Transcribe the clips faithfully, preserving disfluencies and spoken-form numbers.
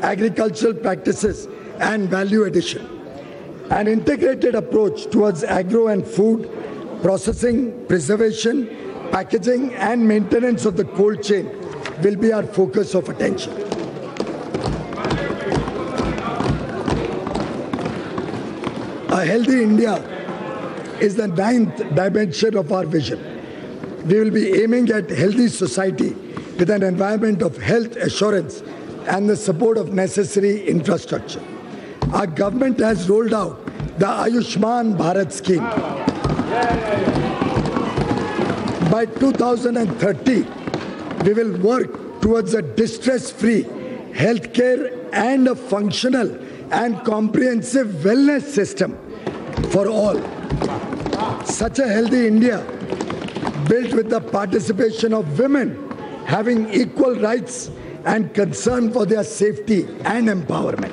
agricultural practices and value addition. An integrated approach towards agro and food processing, preservation, packaging and maintenance of the cold chain will be our focus of attention. A healthy India is the ninth dimension of our vision. We will be aiming at healthy society with an environment of health assurance and the support of necessary infrastructure. Our government has rolled out the Ayushman Bharat scheme. By two thousand thirty, we will work towards a distress-free healthcare and a functional and comprehensive wellness system for all. Such a healthy India, built with the participation of women, having equal rights and concern for their safety and empowerment.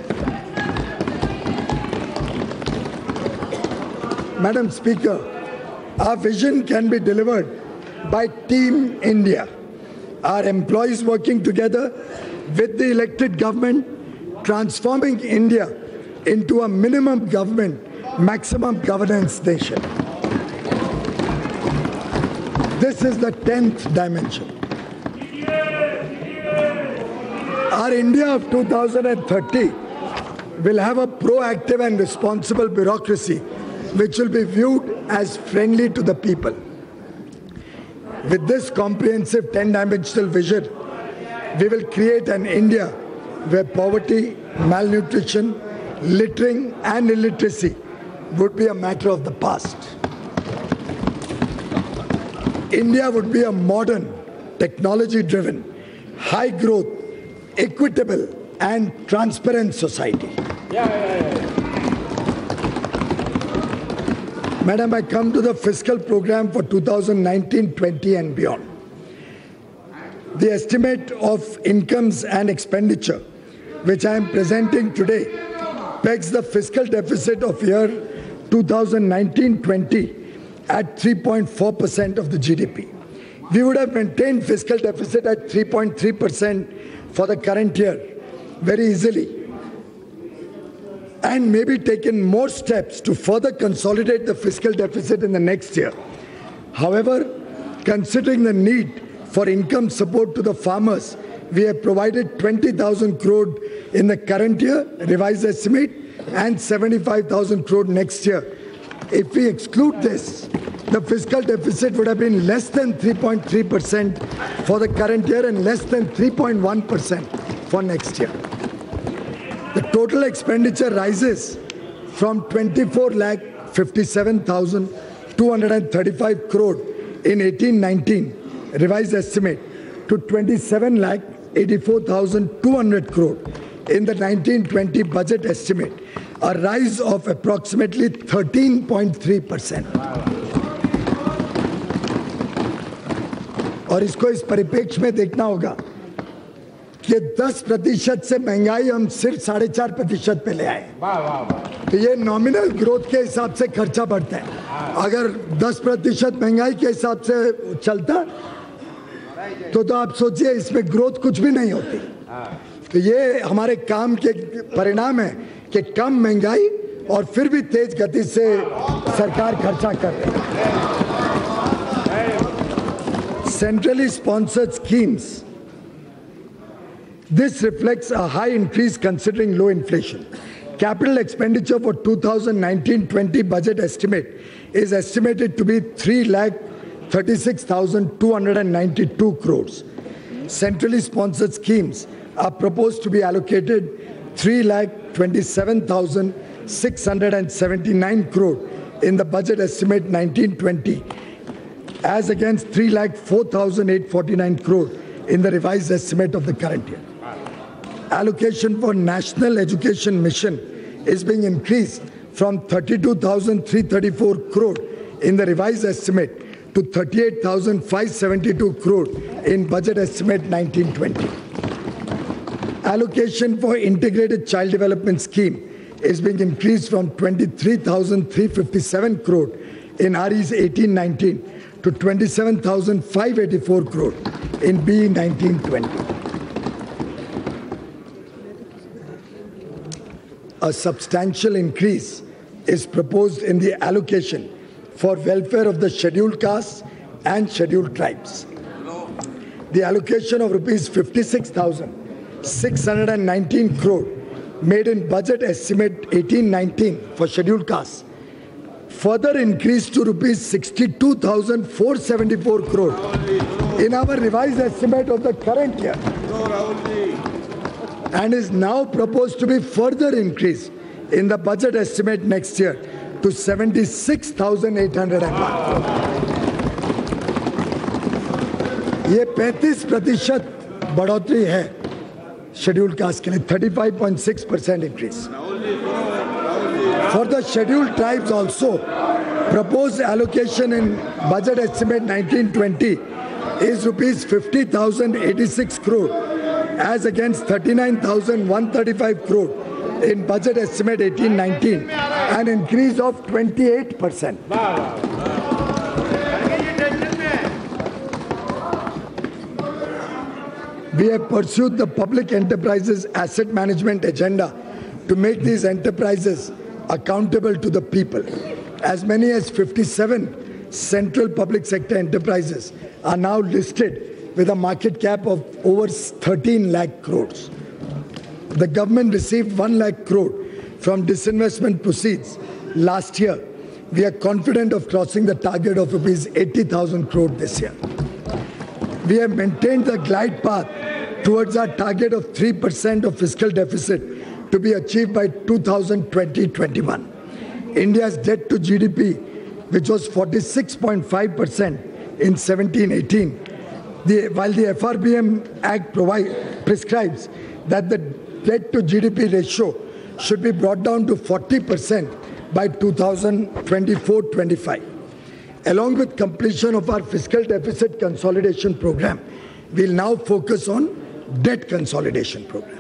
Madam Speaker, our vision can be delivered by Team India, our employees working together with the elected government, transforming India into a minimum government, maximum governance nation. This is the tenth dimension. Our India of two thousand thirty will have a proactive and responsible bureaucracy which will be viewed as friendly to the people. With this comprehensive ten-dimensional vision, we will create an India where poverty, malnutrition, littering and illiteracy would be a matter of the past. India would be a modern, technology-driven, high-growth, equitable and transparent society. Yeah, yeah, yeah. Madam, I come to the fiscal program for two thousand nineteen twenty and beyond. The estimate of incomes and expenditure, which I am presenting today, pegs the fiscal deficit of year two thousand nineteen twenty at three point four percent of the G D P. We would have maintained fiscal deficit at three point three percent for the current year very easily, and maybe taken more steps to further consolidate the fiscal deficit in the next year. However, considering the need for income support to the farmers, we have provided twenty thousand crore in the current year, revised estimate, and seventy-five thousand crore next year. If we exclude this, the fiscal deficit would have been less than three point three percent for the current year and less than three point one percent for next year. The total expenditure rises from twenty-four lakh fifty-seven thousand two hundred thirty-five crore in eighteen nineteen revised estimate to twenty-seven lakh eighty-four thousand two hundred crore in the nineteen twenty budget estimate, a rise of approximately thirteen point three percent. और इसको इस परिप्रेक्ष्य में देखना होगा कि दस प्रतिशत से महंगाई हम सिर्फ साढ़े चार प्रतिशत पे ले आए, तो ये नॉमिनल ग्रोथ के हिसाब से खर्चा बढ़ता है। अगर दस प्रतिशत महंगाई के हिसाब से चलता तो तो आप सोचिए इसमें ग्रोथ कुछ भी नहीं होती। तो ये हमारे काम के परिणाम है कि कम महंगाई और फिर भी तेज गति से सरकार खर्चा कर रही है। Centrally sponsored schemes. This reflects a high increase considering low inflation. Capital expenditure for two thousand nineteen twenty budget estimate is estimated to be three lakh thirty-six thousand two hundred ninety-two crores. Centrally sponsored schemes are proposed to be allocated three lakh twenty-seven thousand six hundred seventy-nine crore in the budget estimate nineteen twenty, as against three lakh four thousand eight hundred forty-nine crore in the revised estimate of the current year. Allocation for National Education Mission is being increased from thirty-two thousand three hundred thirty-four crore in the revised estimate to thirty-eight thousand five hundred seventy-two crore in budget estimate nineteen twenty. Allocation for Integrated Child Development Scheme is being increased from twenty-three thousand three hundred fifty-seven crore in R E's eighteen nineteen to twenty-seven thousand five hundred eighty-four crore in B E nineteen twenty. a substantial increase is proposed in the allocation for welfare of the scheduled castes and scheduled tribes. The allocation of rupees fifty-six thousand six hundred nineteen crore made in budget estimate eighteen nineteen for scheduled castes further increased to rupees sixty-two thousand four hundred seventy-four crore in our revised estimate of the current year, and is now proposed to be further increased in the budget estimate next year to seventy-six thousand eight hundred one crore. ये पैंतीस प्रतिशत बढ़ोतरी है scheduled caste के लिए, thirty-five point six percent increase. For the scheduled tribes also, proposed allocation in budget estimate nineteen twenty is rupees fifty thousand eighty-six crore as against thirty-nine thousand one hundred thirty-five crore in budget estimate eighteen nineteen, an increase of twenty-eight percent. We have pursued the public enterprises asset management agenda to make these enterprises accountable to the people. As many as fifty-seven central public sector enterprises are now listed with a market cap of over thirteen lakh crores. The government received one lakh crore from disinvestment proceeds last year. We are confident of crossing the target of rupees eighty thousand crore this year. We have maintained the glide path towards our target of three percent of fiscal deficit to be achieved by two thousand twenty to twenty-one. India's debt to G D P, which was forty-six point five percent in seventeen eighteen, the, while the F R B M Act provide, prescribes that the debt to G D P ratio should be brought down to forty percent by two thousand twenty-four to twenty-five. Along with completion of our fiscal deficit consolidation program, we'll now focus on debt consolidation program.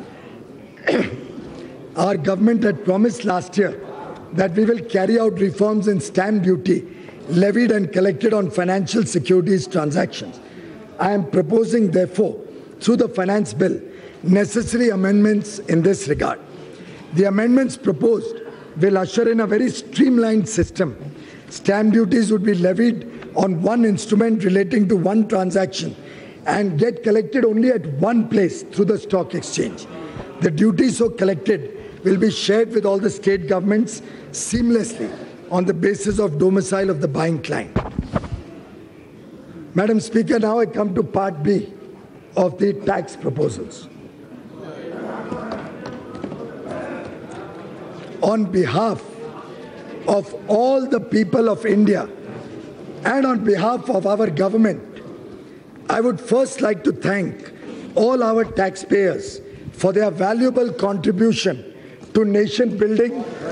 Our government had promised last year that we will carry out reforms in stamp duty levied and collected on financial securities transactions. I am proposing, therefore, through the finance bill, necessary amendments in this regard. The amendments proposed will usher in a very streamlined system. Stamp duties would be levied on one instrument relating to one transaction and get collected only at one place through the stock exchange. The duty so collected will be shared with all the state governments seamlessly on the basis of domicile of the buying client. Madam Speaker, now I come to Part B of the tax proposals. On behalf of all the people of India and on behalf of our government, I would first like to thank all our taxpayers for their valuable contribution to nation building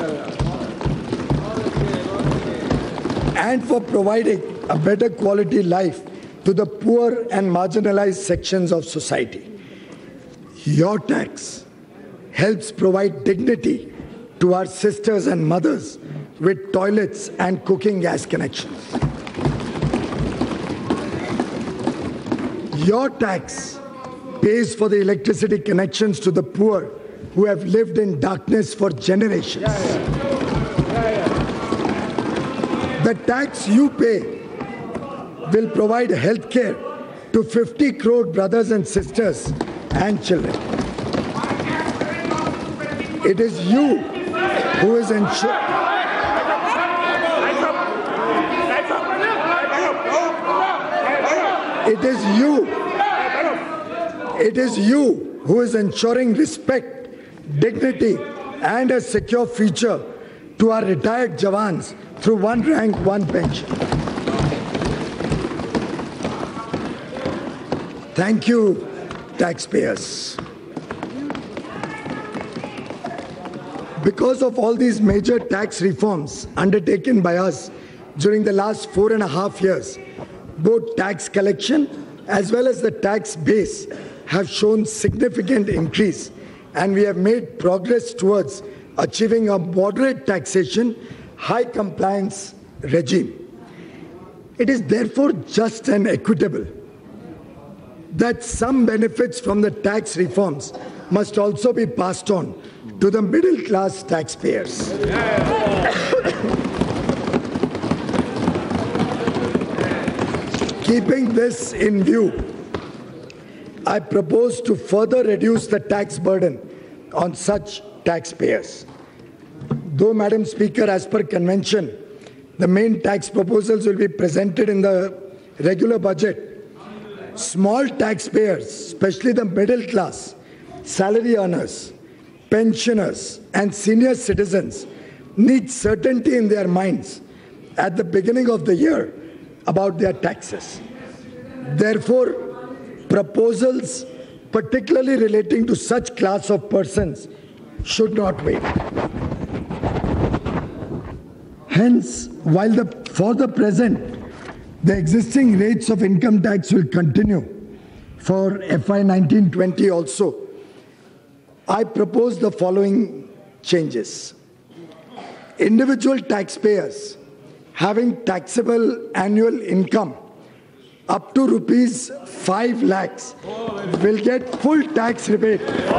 and for providing a better quality life to the poor and marginalized sections of society. Your tax helps provide dignity to our sisters and mothers with toilets and cooking gas connections. Your tax pays for the electricity connections to the poor who have lived in darkness for generations. The tax you pay will provide health care to fifty crore brothers and sisters and children. It is you who is ensuring. It is you. It is you who is ensuring respect, dignity, and a secure future to our retired Jawans through one rank, one pension. Thank you, taxpayers. Because of all these major tax reforms undertaken by us during the last four and a half years, both tax collection as well as the tax base have shown significant increase, and we have made progress towards achieving a moderate taxation, high compliance regime. It is therefore just and equitable that some benefits from the tax reforms must also be passed on to the middle class taxpayers. Keeping this in view, I propose to further reduce the tax burden on such taxpayers. Though, Madam Speaker, as per convention, the main tax proposals will be presented in the regular budget, small taxpayers, especially the middle class, salary earners, pensioners, and senior citizens, need certainty in their minds at the beginning of the year about their taxes. Therefore, proposals, particularly relating to such class of persons, should not wait. Hence, while the, for the present, the existing rates of income tax will continue for F Y nineteen twenty also, I propose the following changes. Individual taxpayers having taxable annual income up to rupees five lakhs will get full tax rebate.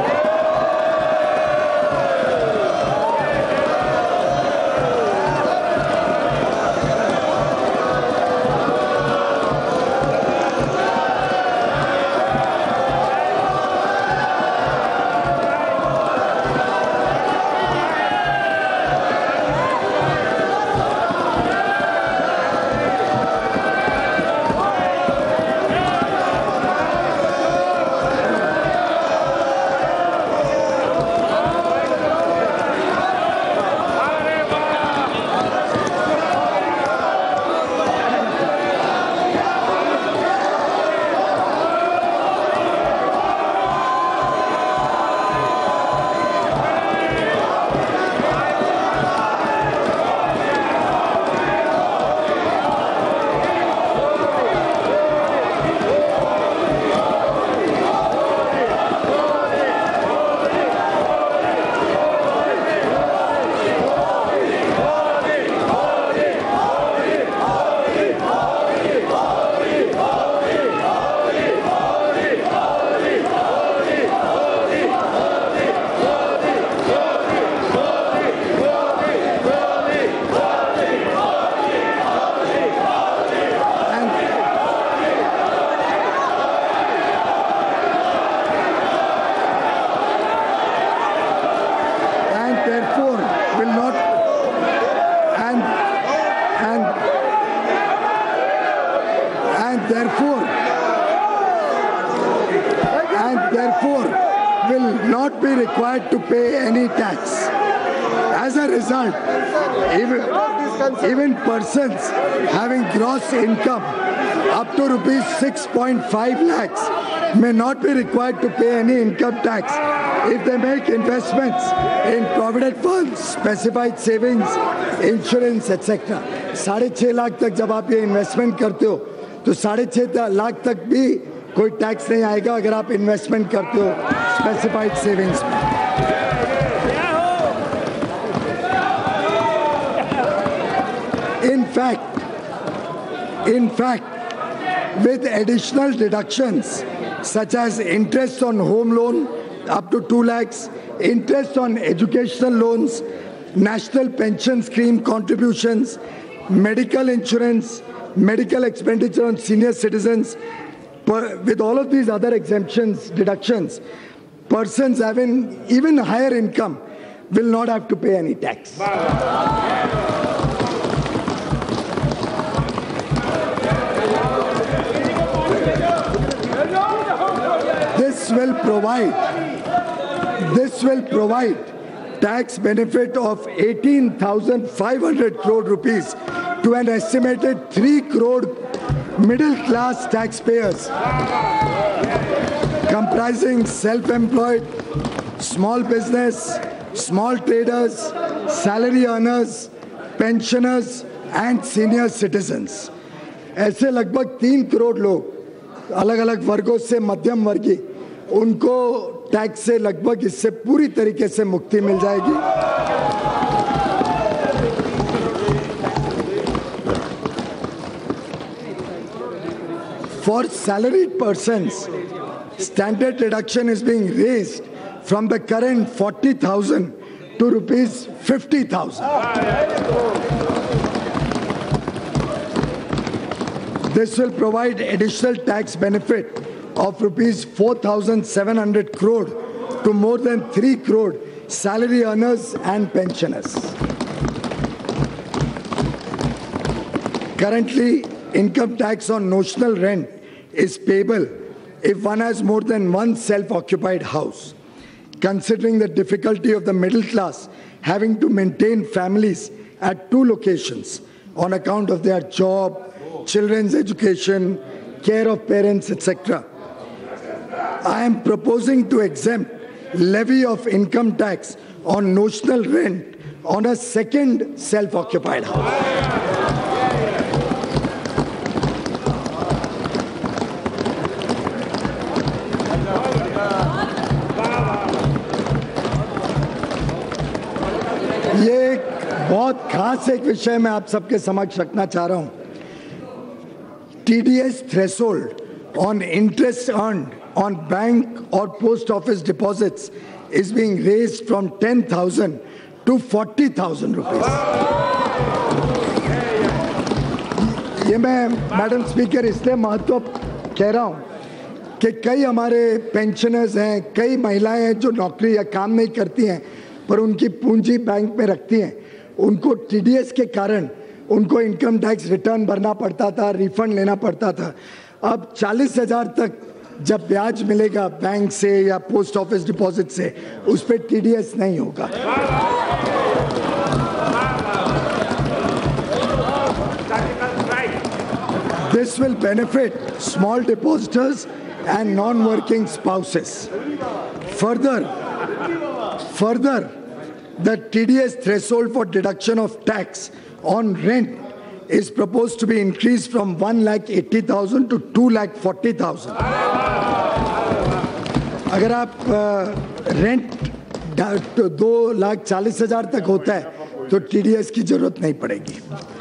Therefore, and therefore will not be required to pay any tax. As a result, even, even persons having gross income up to rupees six point five lakhs may not be required to pay any income tax if they make investments in provident funds, specified savings, insurance, et cetera. साढ़े छह लाख तक जब आप ये investment करते हो तो साढ़े छह लाख तक भी कोई टैक्स नहीं आएगा अगर आप इन्वेस्टमेंट करते हो स्पेसिफाइड सेविंग्स में. In fact, in fact, with additional deductions such as interest on home loan up to two lakhs, interest on educational loans, national pension scheme contributions, medical insurance, medical expenditure on senior citizens, per, with all of these other exemptions, deductions, persons having even higher income will not have to pay any tax. This will provide, this will provide tax benefit of eighteen thousand five hundred crore rupees to an estimated three crore middle-class taxpayers, comprising self-employed, small business, small traders, salary earners, pensioners, and senior citizens. ऐसे लगभग तीन करोड़ लोग अलग-अलग वर्गों से मध्यम वर्गीय उनको टैक्स से लगभग इससे पूरी तरीके से मुक्ति मिल जाएगी. For salaried persons, standard deduction is being raised from the current forty thousand to rupees fifty thousand. This will provide additional tax benefit of rupees four thousand seven hundred crore to more than three crore salary earners and pensioners. Currently, income tax on notional rent is payable if one has more than one self-occupied house. Considering the difficulty of the middle class having to maintain families at two locations on account of their job, children's education, care of parents, et cetera, I am proposing to exempt levy of income tax on notional rent on a second self-occupied house. ये एक बहुत खास एक विषय मैं आप सबके समक्ष रखना चाह रहा हूं. T D S threshold on interest earned on bank or post office deposits is being raised from ten thousand to forty thousand rupees. ये मैं मैडम स्पीकर इसलिए महत्व कह रहा हूं कि कई हमारे पेंशनर्स हैं, कई महिलाएं हैं जो नौकरी या काम नहीं करती हैं पर उनकी पूंजी बैंक में रखती हैं. उनको टीडीएस के कारण उनको इनकम टैक्स रिटर्न भरना पड़ता था, रिफंड लेना पड़ता था. अब चालीस हजार तक जब ब्याज मिलेगा बैंक से या पोस्ट ऑफिस डिपॉजिट से, उस पर टीडीएस नहीं होगा. This will benefit small depositors and non-working spouses. Further, Further, the T D S threshold for deduction of tax on rent is proposed to be increased from one lakh eighty thousand to two lakh forty thousand. अगर आप rent दो लाख चालीस हजार तक होता है तो TDS की जरूरत नहीं पड़ेगी.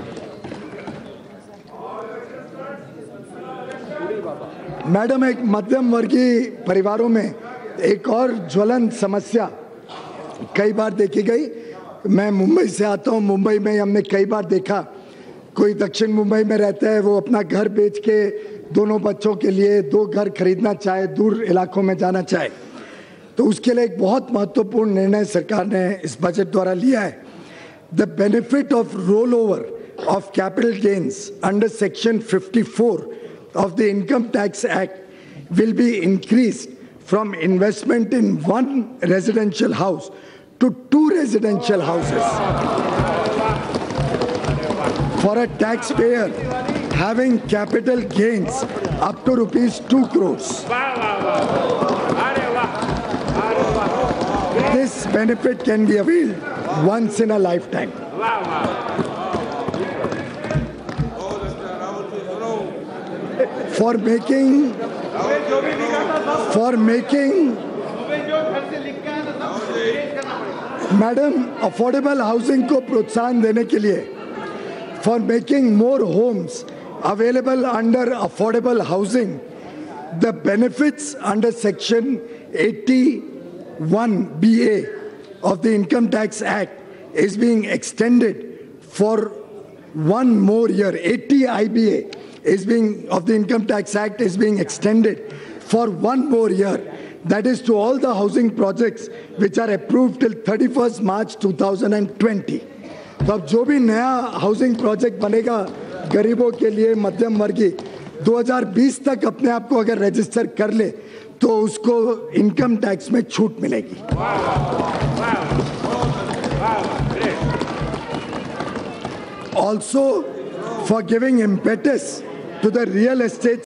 मैडम, एक मध्यम वर्गीय परिवारों में एक और ज्वलंत समस्या कई बार देखी गई. मैं मुंबई से आता हूं. मुंबई में हमने कई बार देखा, कोई दक्षिण मुंबई में रहता है, वो अपना घर बेच के दोनों बच्चों के लिए दो घर खरीदना चाहे, दूर इलाकों में जाना चाहे, तो उसके लिए एक बहुत महत्वपूर्ण निर्णय सरकार ने इस बजट द्वारा लिया है. The benefit of roll over of capital gains under section fifty four of the Income Tax Act will be increased from investment in one residential house to two residential houses for a taxpayer having capital gains up to rupees two crores. This benefit can be availed once in a lifetime. For making, for making, madam, affordable housing को प्रोत्साहन देने के लिए, for making more homes available under affordable housing, the benefits under section eighty-one B A of the Income Tax Act is being extended for one more year. eighty I B A is being of the Income Tax Act is being extended for one more year. That is to all the housing projects which are approved till thirty-first March two thousand twenty. तो अब जो भी नया housing project बनेगा गरीबों के लिए, मध्यम वर्गीय, दो हज़ार बीस तक अपने आप को अगर रजिस्टर कर ले तो उसको इनकम टैक्स में छूट मिलेगी. Also, for giving impetus to the real estate